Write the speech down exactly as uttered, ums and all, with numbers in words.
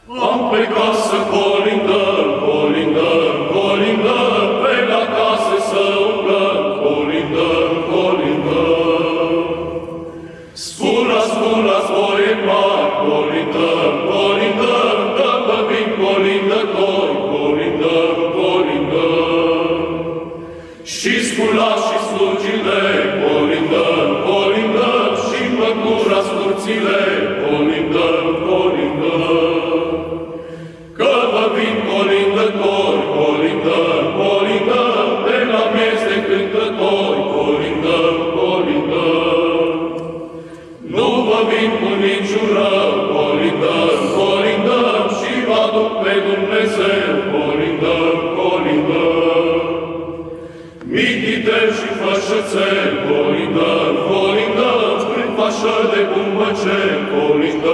Am plecat să colindăm, colindăm, colindăm, pe la case să umblăm, colindăm, colindăm. Spula, spula, zboie mari, colindăm, colindăm, că vă vin colindători, colindăm, colindăm. Și spula și slugile, colindăm, colindăm, și păcura scurțile, colindăm, colindăm. Că vă vin colindători, colindăm, colindăm, de la miez de cântători, colindăm, colindăm. Nu vă vin cu niciun rău, colindăm, colindăm, și vă aduc pe Dumnezeu, colindăm, colindăm. Mititeri și fășățeni, colindăm, colindăm, în fașă de bumbăceni, colindăm,